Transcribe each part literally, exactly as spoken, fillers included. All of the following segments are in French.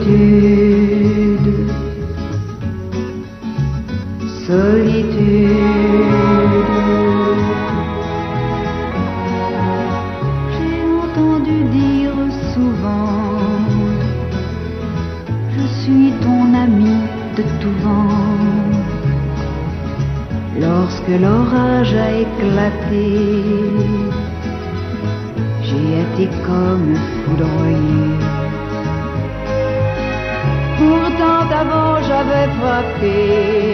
Solitude, solitude. J'ai entendu dire souvent, je suis ton ami de tout vent. Lorsque l'orage a éclaté, j'ai été comme foudroyé. Pourtant avant j'avais frappé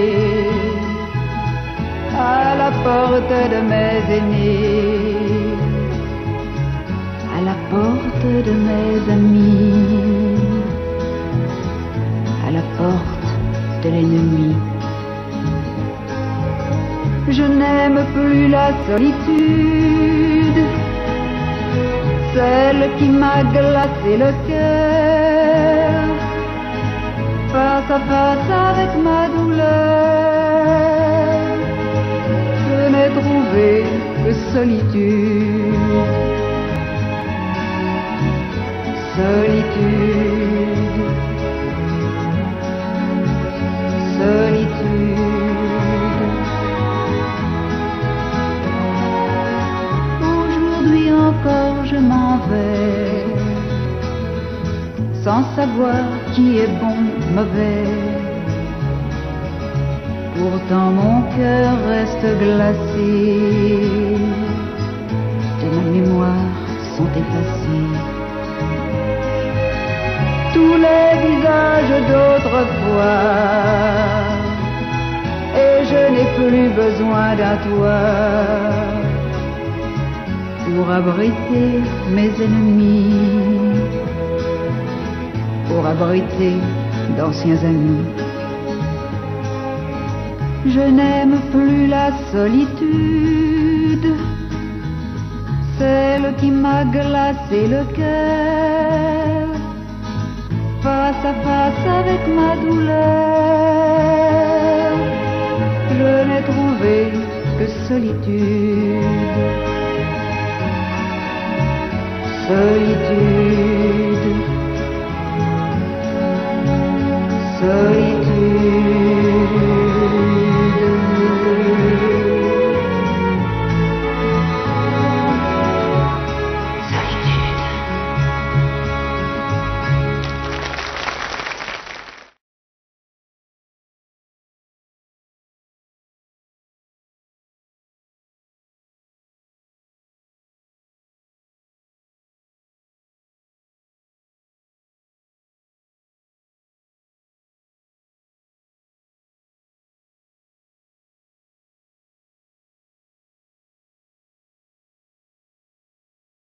à la porte de mes aînés, à la porte de mes amis, à la porte de l'ennemi. Je n'aime plus la solitude, celle qui m'a glacé le cœur. Face à face avec ma douleur, je n'ai trouvé que solitude. Solitude, solitude. Aujourd'hui encore je m'en vais, sans savoir qui est bon, mauvais. Pourtant mon cœur reste glacé, de ma mémoire sont effacés tous les visages d'autrefois, et je n'ai plus besoin d'un toit pour abriter mes ennemis, pour abriter d'anciens amis. Je n'aime plus la solitude, celle qui m'a glacé le cœur. Face à face avec ma douleur, je n'ai trouvé que solitude. Solitude.